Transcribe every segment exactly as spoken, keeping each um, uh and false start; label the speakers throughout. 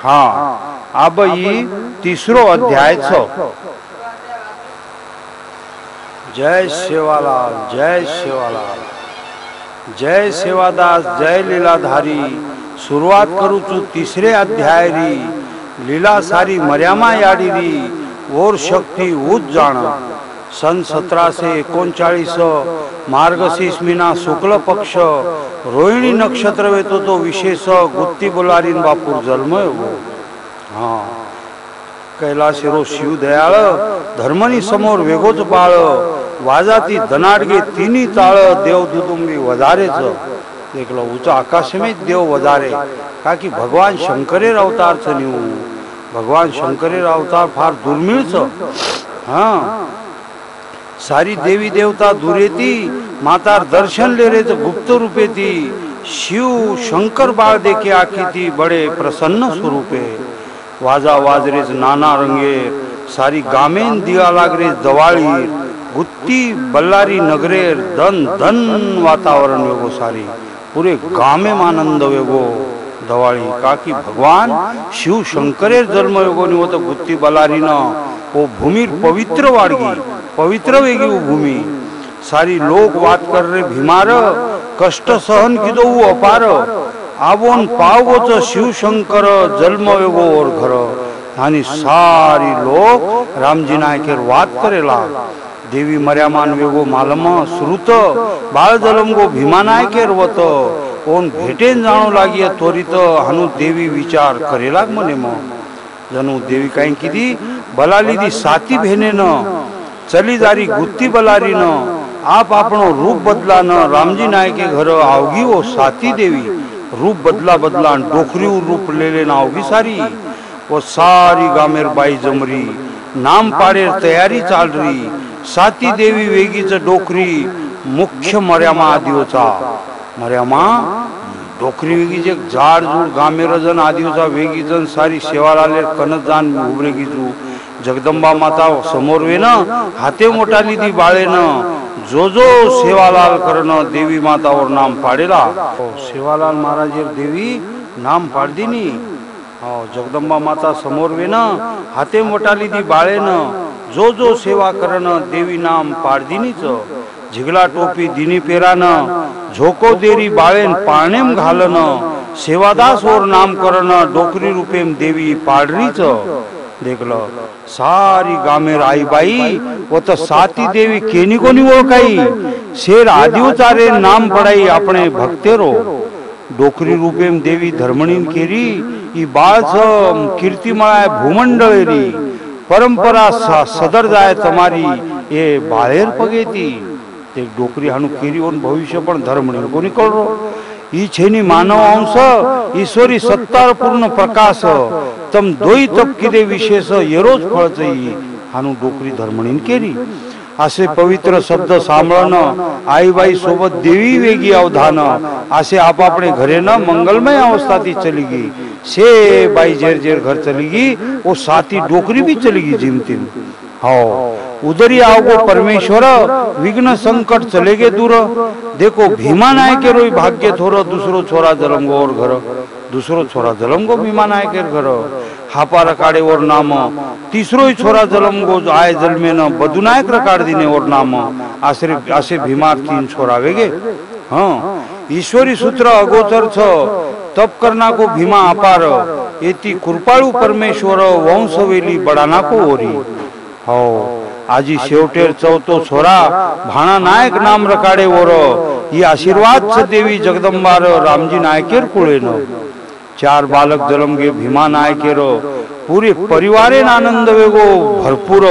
Speaker 1: हाँ अब ये तीसरो अध्याय छो। जय सेवालाल, जय सेवालाल, जय सेवादास, जय लीलाधारी। शुरुआत करू चु तीसरे अध्याय री। लीला सारी मर्यामा याडी री और शक्ति उज जाण। सन सतराशे एकोणचाळीस मार्गशीर्ष महीना शुक्ल पक्ष रोहिणी नक्षत्र वेतो तो विशेष गुत्ती बोलारीन बापूर जन्म हो। हाँ कैलासेरो शिव दयाळ धर्मनी समोर वेगोच बाळ वाजाती धनाडगे तिनी ताळ देव दुदुंबी वधारेच। देखलो ऊंचा आकाश में देव वधारे का कि भगवान शंकरेर अवतार छ न्यू। भगवान शंकरेर अवतार फार दुर्मिळ छ। हाँ सारी देवी देवता दूरेती मातार दर्शन ले रे तो गुप्त रूपे थी। शिव शंकर बाळ देखे आखी थी बड़े प्रसन्न स्वरूपे। वाजा वाजरेज नाना रंगे सारी गामेन दिया लागरे दवाळी गुत्ती बल्लारी नगरेर धन धन वातावरण वेगो सारी पूरे गामे आनंद वेगो दवाळी का कि भगवान शिव शंकरेर जन्म वेगो नी तो गुत्ती बल्लारी न वो भूमि पवित्र वाडगी पवित्र वेगी वो भूमि। सारी लोग बात कर रहे भीमार कष्ट सहन कीधो वो अपार। आवोन पावगो तो शिव शंकर जन्म वेगो और घर आणि सारी लोग रामजी नायकेर वात करेला। देवी मर्यामान वेगो मालम श्रुत बाळ जलम गो भीमा नायकेर वत ओन भेटेन जाणो लागिया त्वरित हानु देवी विचार करेला मने म जनु देवी काई कीधी बलाली दी साती भेने न चली जारी गुत्ती बलारी न आप आपनो रूप बदला न रामजी नायके घर आवगी वो साती देवी रूप बदला बदला डोखरी रूप ले लेना आवगी सारी। वो सारी गामेर बाई जमरी नाम पाड़े तैयारी चाल रही। साती देवी वेगीच डोखरी मुख्य मर्यामा आदिवचा मर्यामा डोखरी वेगीच एक झाड जूड गामेर जन आदिवचा वेगीजन सारी सेवालालेर कनत जान उभरेगी जू जगदंबा माता समोर वेन हाते मोटाली दी बाळेन जो जो सेवालाल करण देवी मातावर नाम पाडेला। सेवालाल महाराजेर देवी नाम पाडदीनी जगदंबा माता समोर वेन हाते मोटाली दी बाळेन जो जो सेवा करण देवी नाम पाडदीनीच। झिगला टोपी दिनी पेरान झोको देरी बाळेन पाळणेम घालन सेवादास और नाम करण डोकरी रूपेम देवी पाडरीच। देख लो सारी गामेर आई बाई वो तो साती देवी केनी कोनी ओळखाई। शेर आदिवचारे नाम पडाई अपने भक्तेरो डोकरी रूपेम देवी धर्मणीन केरी ई बाळच कीर्तिमळाय भूमंडळेरी परंपरा सदर जाय तमारी ये बाळेर पगेती। ते डोकरी हानु केरी ओन भविष्य पण धर्मणीन कोनी कळरो। ई छेनी मानव अंश ईश्वरी सत्तार पूर्ण प्रकाश तम दोई तप किदे विशेष येरोज फळचई हानु डोकरी धर्मणीन केरी। असे पवित्र शब्द सांभळन आईबाई सोबत देवी वेगी अवधान असे आपापणे घरे न मंगलमय अवस्था थी चली गई। से बाई जेर जेर घर चली गई वो साथी डोकरी भी चली गई जिमतिम। हो उधरी आओगो परमेश्वर विघ्न संकट चले गए दूर। देखो भीमा नायकेर रोई भाग्य थोरो दूसरो छोरा जलमगो और घर दूसरो छोरा जलमगो भीमा नायकेर घर हापा रकाड़े और नाम तीसरो ही छोरा जलमगो आय जन्मे न बधु नायक रकाड़ दीने और नाम आश्रे आसे भीमार तीन छोरा वेगे। हाँ ईश्वरी सूत्र अगोचर छ तप करना को भीमा अपार एती कृपाळू परमेश्वर वंशवेली बडाना को ओरी। हो आजी शेवटेर चौथो छोरा भाणा नायक नाम रकाडे ओर ही आशीर्वाद छ देवी जगदंबार रामजी नायकेर कुळेन। चार बालक जलमगे भीमा नायकेर पूरे परिवारेन आनंद वेगो भरपूर।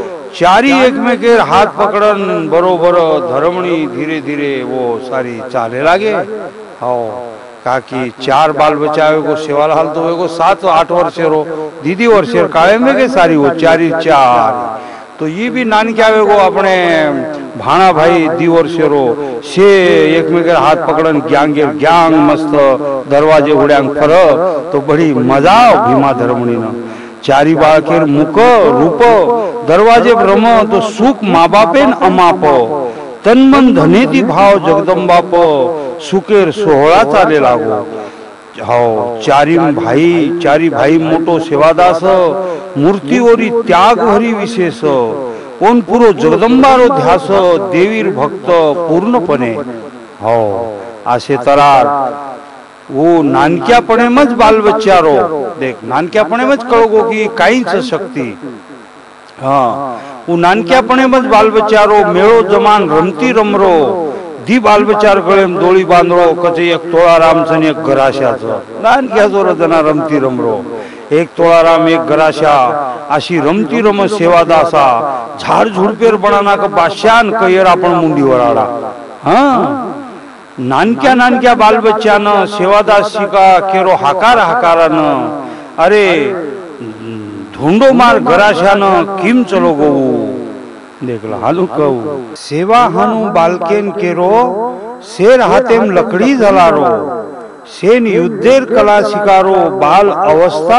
Speaker 1: चारी एकमेकेर हाथ पकडन बरोबर धर्मणी धीरे धीरे वो सारी चाले लागे। हो काकी चार बाल बच्चा वेगो सेवालाल तो वेगो सात आठ वर्षेरो दीदी वर्षेर काळे में के सारी वो चारी चार तो ये भी नान क्या वेगो अपने भाणा भाई दी वर्षेरो से एकमेकेर हाथ पकड़न ग्यांगेर ग्यांग मस्त दरवाजे उड्यांग फर तो बड़ी मजा भीमा धर्मणी न। चारी बाळकेर मुख रूप दरवाजे भ्रम तो सुख माँ बापेन अमाप तन मन धनेती भाव जगदंबाप सुकेर सोहळा चाले लागो। हो चारी भाई चारी भाई मोटो सेवादास मूर्तीवरी त्याग भरी विशेष कोण पुरो जगदंबारो ध्यास देवीर भक्त पूर्णपणे हो असे तरार वो नानक्यापणेमच बालबच्चारो देख नानक्यापणेमच कळगो की काहीच शक्ती हाँ वो नानक्यापणेमच बालबच्चारो मेळो जमान रमती रमरो दी बालबच्चार गळेम डोळी बांधरो कचे एक तोळाराम सन एक गराशाचं नानक्याचो रजना रमती रमरो एक तोळाराम एक गराशा अशी रमती रम सेवादासा झाड झुडपेर बनाना का बादशान कयर आपण मुंडीवर आडा हाँ नानक्या नानक्या बालबच्चानं सेवादास शिका केरो हाकार हाकारानं अरे धोंडो मार गराशानं किम चलो गो देखला हालू कहू सेवा हानू बालकेन केरो शेर हातेम लकड़ी झलारो सेन युद्धेर कला शिकारो बाल अवस्था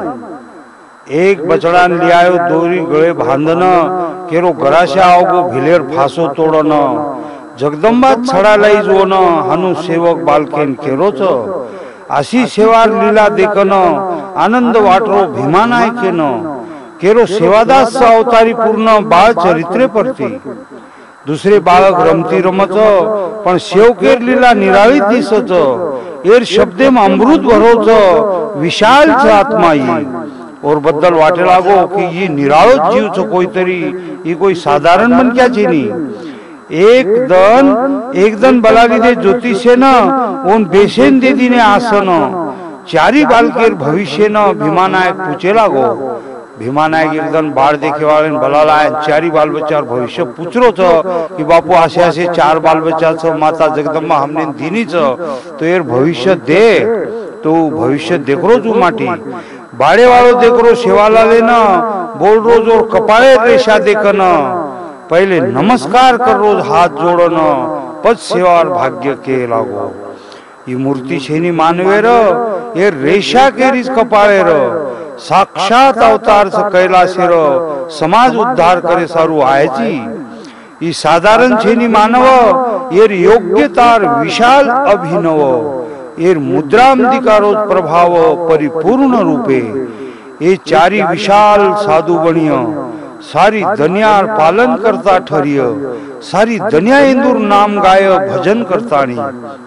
Speaker 1: माई एक बचड़ान लियायो दोरी गळे बांधन केरो गराशा आवगो भिलेर फासो तोडन जगदंबा छडा लाई जोन हानू सेवक बालकेन केरोच अशी सेवा लीला देखन आनंद वाटरो भीमानायकेन केरो सेवादास अवतारी पूर्ण बाळ चरित्रे परती दुसरे बाळक रमती रमच पण शेवकेर लीला निराळी दिसच एर शब्देम अमृत भरोच विशाल आत्माई और बद्दल वाटे लागो कि ये निराळो जीव छ कोई तरी ये कोई साधारण मन क्या चीनी एक दन एक दन बलाली दे ज्योतिषे न उन बेसेन दे दीने आसन चारी बालकेर भविष्य न भीमानायक पूछे लागो भीमानायक एकदम बाळ देखे वाले बलाला चारी बाल बच्चा भविष्य पूछरो छ कि बापू आसे आसे चार बाल बच्चा छ माता जगदम्बा हमने दीनी छ तो एर भविष्य दे तो भविष्य देखरो जू माटी बाड़े वालो देखरो सेवाला लेना बोल रोज और कपाळे रेषा देखन पहले नमस्कार कर रोज हाथ जोड़न पद सेवार भाग्य के लागो ये मूर्ति छेनी मानवेर ये रेषा केरीज कपाळेर साक्षात अवतार से कैलासेर समाज उद्धार करे सारू आयची ई साधारण छेनी मानव एर योग्यतार विशाल अभिनव एर मुद्रांतिकारोज प्रभाव परिपूर्ण रूपे ये चारी विशाल साधु बनिय सारी दुनियार पालन करता ठरिय सारी दुनिया इंदुर नाम गाय भजन करतानी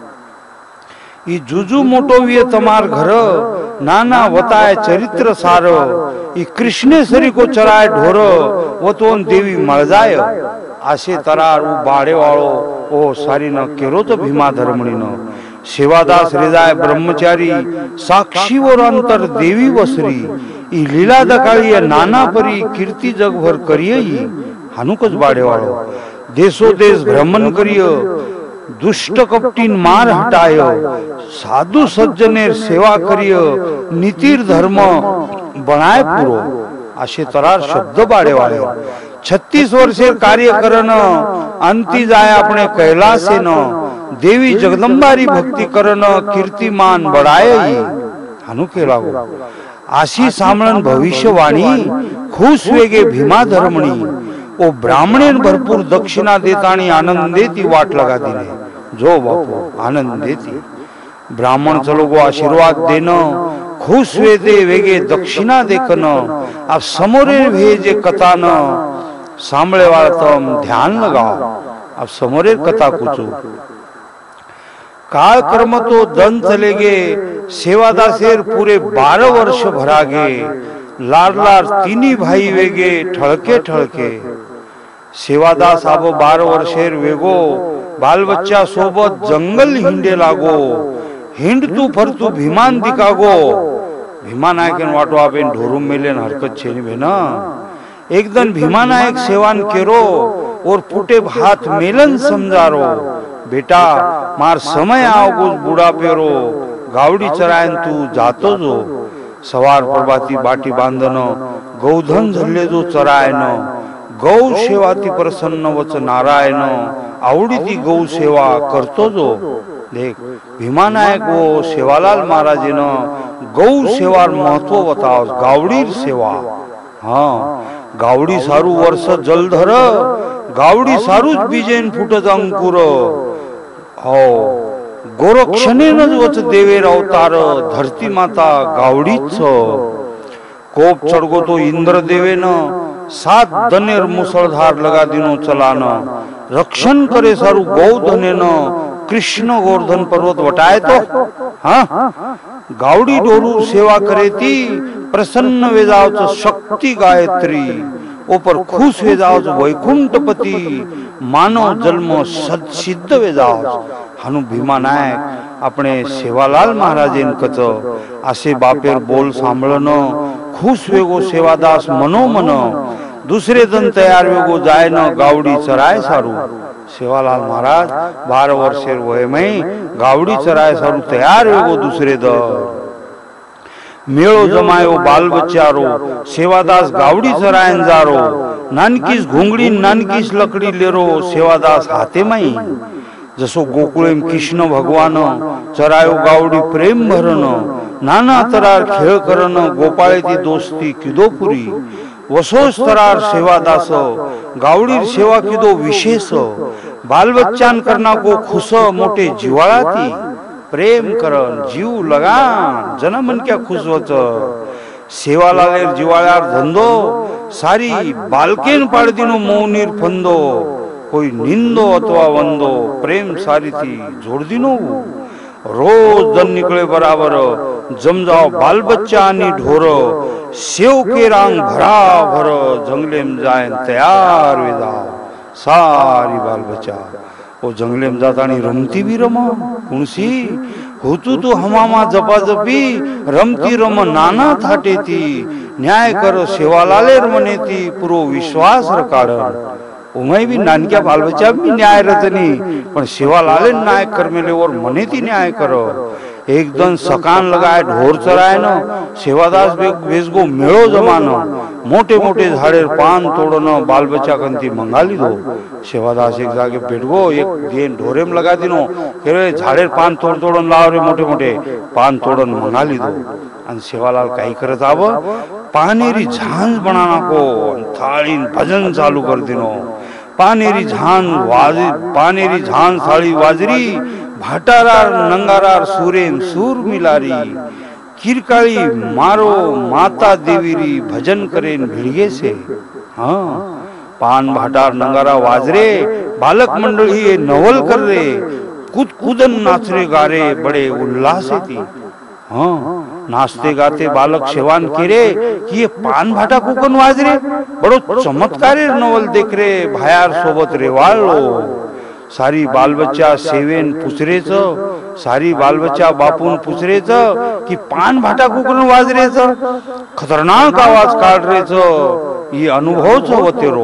Speaker 1: ई जुजू मोटो विये तमार घर नाना वताय चरित्र सार ई कृष्णेश्वरी को चराय ढोर वो तो देवी मळजाय आशे तरार उ बाड़े वाळो ओ सारी न केरो तो भीमा धर्मणी न सेवादास रेजाय ब्रह्मचारी साक्षी और अंतर देवी वसरी ई लीला दकाळी नाना परी कीर्ति जगभर करिये हानुकच बाड़े वाळो देशो देश भ्रमण करिय दुष्ट कपटीन मार हटाय साधु सज्जनेर सेवा करिय नीतिर धर्म बनाय पुरो आशे तरार शब्द बाड़े वाले छत्तीस वर्षेर कार्य करन अंती जाय अपने कैलासे न देवी जगदंबारी भक्ति करन कीर्तिमान बढ़ाय हानु के लागो आशी सामळन भविष्यवाणी खुश वेगे भीमा धर्मणी ओ ब्राह्मणेन भरपूर दक्षिणा देतानी आनंद देती वाट लगा दिने जो बापू आनंद देती ब्राह्मण चलो गो आशीर्वाद देन खुश वेदे वेगे दक्षिणा देखन आप समोरे भेजे कथा न सांभळे वाला तम ध्यान लगाओ आप समोरे कथा कुचो काल कर्म तो दन चले गे सेवादासेर पूरे बारह वर्ष भरागे लार लार तीनी भाई वेगे ठळके ठळके सेवादास आबो बार वर्षेर वेगो बाल बच्चा सोबत जंगल हिंडे लागो हिंडतू फरतू भीमान दिकागो भीमानायकन वाटो आपेन ढोरुम मेलेन हरकत छेनी बेना एक दिन भीमानायक सेवान केरो और पुटे हाथ मेलन समझारो बेटा मार समय आओ बुढ़ा पेरो गावड़ी चरायन तू जातो जो सवार प्रभाती बाटी बांधन गौधन झल्ले जो चरायन गौ सेवाती प्रसन्न वच नारायण आवडीती गौ सेवा करतो जो देख भीमानायक वो सेवालाल महाराजेन गौ सेवार महत्व बताओ गावडीर सेवा हाँ गावडी सारू वर्ष जलधर गावडी सारूच बीजेन फुटत अंकुर हो गोरक्षणेनच वच देवेर अवतार धरती माता गावडीच कोप चढगो तो इंद्र देवेन सात दनेर मुसळधार लगा दिनो चलान रक्षण करे सारू गौधनेन कृष्ण गोवर्धन पर्वत वटाय तो हाँ गावडी डोरू सेवा करे ती प्रसन्न वेजावच शक्ति गायत्री ऊपर खुश वेजावच वैकुंठपती मानव जन्म सिद्ध वेजावच हनु भीमा नायक अपने सेवालाल महाराजेन कच असे बापेर बोल सांभळन खुश वेगो सेवादास मनोमन दुसरे जन तयार वेगो जाय न गावडी चराय सारू सेवालाल महाराज बारह वर्षेर वय में गावडी चराय सारू तयार वेगो दुसरे दर मेळो जमायो बाल बच्चारो सेवादास गावडी चरायन जारो नानकीस घोंगडी नानकीस लकड़ी लेरो सेवादास हाथे माई जसो गोकुळेम कृष्ण भगवान चरायो गावडी प्रेम भरन नाना तरार खेळ करन गोपाळे ती दोस्ती किदो पुरी वसोस तरार सेवादास गावडी सेवा किदो विशेष बाल बच्चान करना को खुश मोटे जिवाळाती प्रेम करन जीव लगान जनमन क्या खुश होत सेवालालेर जिवाळ्यार धंदो सारी बालकेन पाडदिनो मौनीर फंदो कोई निंदो अथवा वंदो प्रेम सारी थी जोड़ दिनो रोज दन निकले बराबर जम जाओ बाल बच्चा आनी ढोर सेव के रांग भरा भर जंगले में जाए तैयार वेदा सारी बाल बच्चा वो जंगले में जातानी रमती भी रमा कुणसी होतु तो हमामा जपा जपी रमती रम नाना थाटे थी न्याय कर सेवालालेर मने थी पुरो विश्वास रकाड़ उमय भी नानक्या बाल बच्चा भी न्याय रचनी पण सेवालाले न्याय कर मेले और मने थी न्याय करो एकदम सकान लगाए ढोर चराय न सेवादास बेसगो मेळो जमानो मोटे मोटे झाड़े पान तोड़न बाल बच्चा कंती मंगाली दो सेवादास एक जागे पेटगो एक दिन ढोरे में लगा दिनो के झाड़े पान तोड़ तोड़न लाव रे मोटे मोटे पान तोड़न मंगाली दो अन सेवालाल काई करत आव पानेरी झांझ बनाना को थाली भजन चालू कर दिनो पानेरी झांझ वाजी पानेरी झांझ थाली वाजरी भाटारार नंगारार सूरेन सूर मिलारी किरकाली मारो माता देवीरी भजन करेन भिड़गे से हाँ पान भाटार नंगारा वाजरे बालक मंडली ये नवल कर रे कूद कूदन नाचरे गारे बड़े उल्लास थी हाँ नाचते गाते बालक सेवान केरे कि ये पान भाटा कुकन वाजरे बड़ो चमत्कारी नवल देख रे भायार सोबत रेवाल लो सारी बाल बच्चा सेवेन पुसरेच सारी बाल बच्चा बापून पुसरेच कि पान भाटा कुकन वाजरेच खतरनाक आवाज काढ रेच ये अनुभवच होतेरो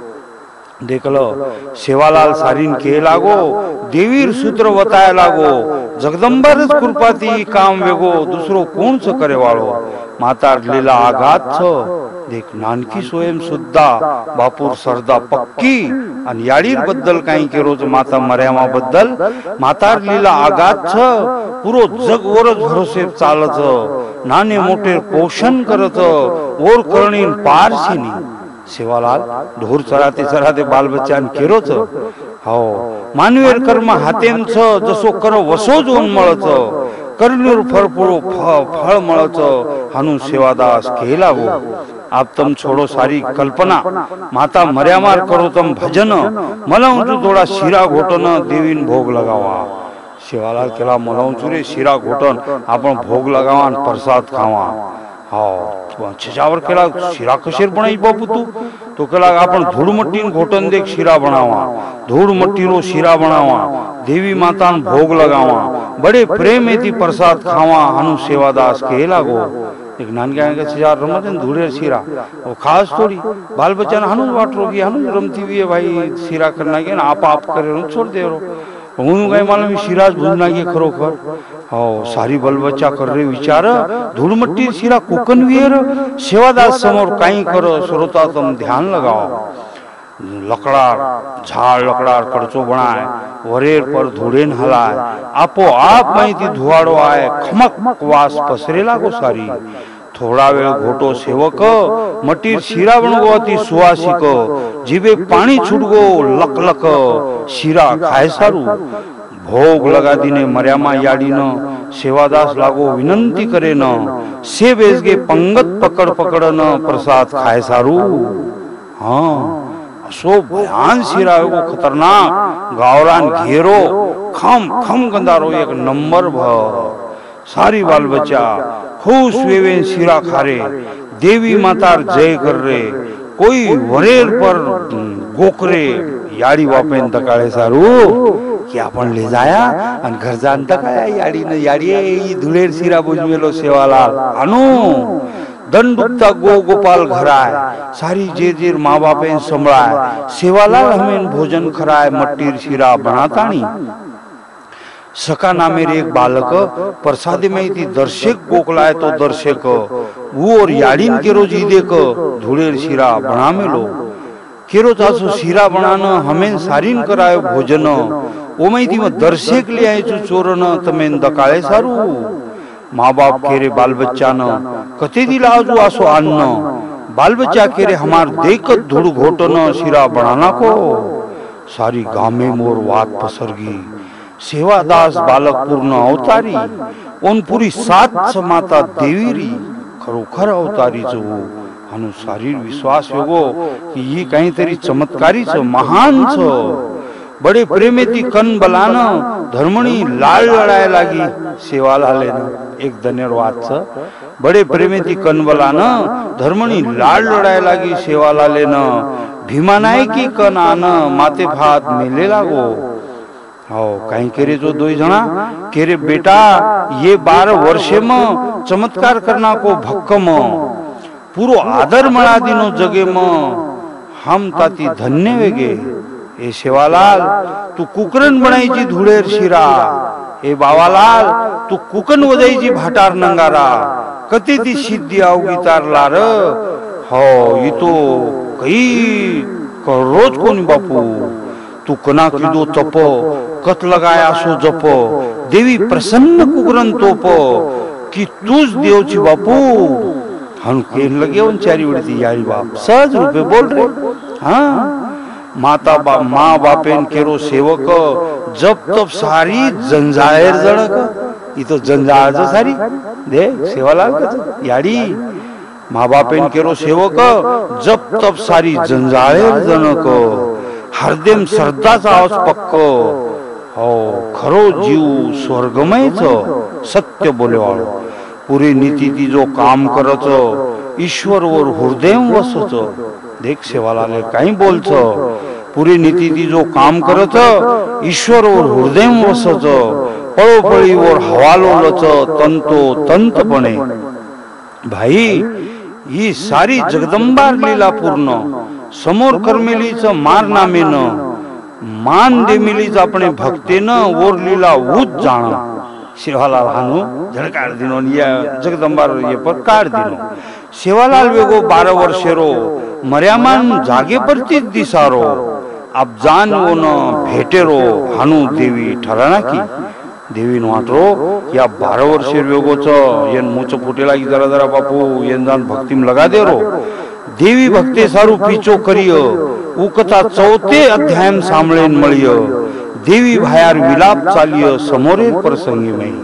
Speaker 1: देखलो सेवालाल सारीन के लागो देवीर सूत्र बताया लागो जगदंबर कृपाती काम वेगो दूसरो कोण च करे वाळो मातार लीला आघात छ देख नानकी स्वयं सुद्धा बापूर सरदा पक्की आणि याडीर बद्दल काही केरोज माता मर्यामा बद्दल मातार लीला आघात छ पुरो जग वरच भरोसे चालच नाने मोठे पोषण करत ओर करणीन पारशीनी सेवालाल ढोर चराते चराते बाल बच्चान केरोच हो मानवेर कर्म हातेम छ जसो कर वसो जोन मळच कर्णीर फरपुरो फळ मळच हनु सेवादास केलागो आप तम छोड़ो सारी कल्पना माता मर्यामार करो तम भजन मलाऊंचू थोड़ा शिरा घोटन देवीन भोग लगावा सेवालाल केला मलाऊंचू रे शिरा घोटन आपण भोग लगावा प्रसाद खावा हाँ छजावर केला शिरा कशेर बनाई बापू तू तो केला आपण धूड़ मट्टी घोटन देख शिरा बनावा धूड़ मट्टी रो शिरा बनावा देवी माता भोग लगावा बड़े प्रेम थी प्रसाद खावा हनु सेवादास के लागो एक नानक्या छजार रमत धूड़े शिरा वो खास थोड़ी बाल बच्चा ने हनु वाट रोगी हनु रमती हुई है भाई शिरा करना के ना आप आप करे छोड़ दे रो हूँ कहीं मालूम शिराज भूजना के खरोखर हाँ सारी बल बच्चा कर रहे विचार धूल मट्टी शिरा कुकन वीर सेवादास समोर काई करो श्रोता तुम ध्यान लगाओ लकड़ार झाड़ लकड़ार कड़चो बनाए वरेर पर धूड़ेन हलाए आपो आप माहिती धुआड़ो आए खमक वास पसरेला को सारी थोड़ा वेळ घोटो सेवक मटीर शिरा बनगो अति सुवासिक जीवे पानी छूटगो लक लक शिरा खाए सारू भोग लगा दीने मर्यामा याडी न सेवादास लागो विनंती करे न से बेसगे पंगत पकड़ पकड़ न प्रसाद खाए सारू। हाँ असो भयान सिरायो को खतरनाक गावरान घेरो खम खम गंदारो एक नंबर भ सारी बाल बच्चा खुश वेवे सिरा खारे देवी मातार जय कर रे कोई वरेर पर गोकरे याडी वापेन तकाळे सारू कि आपण ले जाया आणि घर जान तकाया याडी न याडी ई धुळेर सिरा बुजवेलो सेवालाल अनु दंडुकता गो गोपाल घराय सारी जेर जेर माँ बापेन संभळाय सेवालाल हमें भोजन खराय मट्टीर शिरा बनाताणी सका नामेर एक बालक प्रसाद में थी दर्शक गोकलाय तो दर्शक वो और याडीन केरो जी देक धुळेर शिरा बना मेलो केरो तासो शिरा बनाना हमें सारीन करायो भोजन ओमई थी दर्शक ले आए छु चोरन तमेन दकाळे सारू। माँ बाप केरे बाल बच्चा न कते दिला आजू आसो अन्न बाल बच्चा केरे हमार देखत धुड़ घोटन शिरा बनाना को सारी गामे मोर वात पसरगी सेवादास बालक पूर्ण अवतारी उन पूरी सात माता देवीरी खरोखर अवतारी जो अनु शारीर विश्वास योगो कि ये कहीं तरी चमत्कारी छ महान छ। बड़े प्रेमे ती कन बलान धर्मणी लाल लड़ाए लागी सेवालाले एक धन्यर वात छ। बड़े प्रेमे ती कन बलान धर्मणी लाल लड़ाए लागी सेवालाले न भीमानाई की कन आन माते भात मिले लागो। हो कहीं केरे जो दो जना केरे बेटा ये बारह वर्षे में चमत्कार करना को भक्कम पूरो आदर मना दिनो जगे में हम ताती धन्य वेगे। ए सेवालाल तू कुकरन बनाई जी धुळेर शिरा ए बावालाल तू कुकन वजाई जी भाटार नंगारा कती ती सिद्धी आवगी तार लार हो ये तो कई रोज कोणी बापू तू कना किदो तप कत लगाया सो जप देवी प्रसन्न कुकरन तोप कि तूच देवची बापू हम के लगे उन चारी उड़ती यारी बाप सहज रूपे बोल रहे। हाँ माता बा माँ बापेन केरो सेवक जब तब सारी जंजायर जड़क ये तो जंजायर जो सारी दे सेवालाल का यारी माँ बापेन केरो सेवक जब तब सारी जंजायर जनक हरदम श्रद्धा चावस पक्को हो खरो जीव स्वर्गमय छ सत्य बोले वालो पूरी नीति ती जो काम करच ईश्वर और हृदय वसच देख सेवालाले काही बोलच पूरी नीति ती जो काम करच ईश्वर और हृदय वसच पळोपळी और हवालो लच तंतो तंतपणे भाई ही सारी जगदंबार लीला पूर्ण समोर कर्मेलीच मार नामे न मान देमिलीच अपने भक्ते न और लीला उच जाना सेवालाल हानु झड़काड़ दिनो या जगदंबार ये पर काट दिनो सेवालाल वेगो बारह वर्षेरो मर्यामान जागे परती दिसारो अब जान वो न भेटेरो हानु देवी ठराना की देवी वाटरो या बारह वर्षेर वेगो छ येन मुच फुटेला की जरा जरा बापू येन जान भक्तिम लगा देरो देवी भक्ते सारू पीछो करियो उ कथा चौथे अध्याय सांभळेन मळियो देवी भायार विलाप चालियो समोरे प्रसंगी में।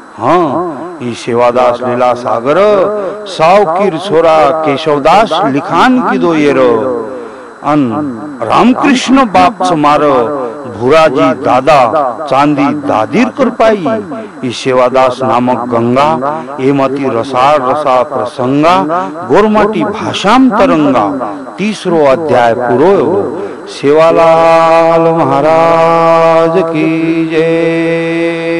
Speaker 1: हाँ ई सेवादास लीला सागर सावकीर छोरा केशवदास लिखान की दो येरो अन रामकृष्ण बाप समार भूराजी दादा चांदी दादीर कर पाई ई सेवादास नामक गंगा एमती रसार रसा प्रसंगा गोरमाटी भाषाम तरंगा तीसरो अध्याय पूरो सेवालाल महाराज की जय।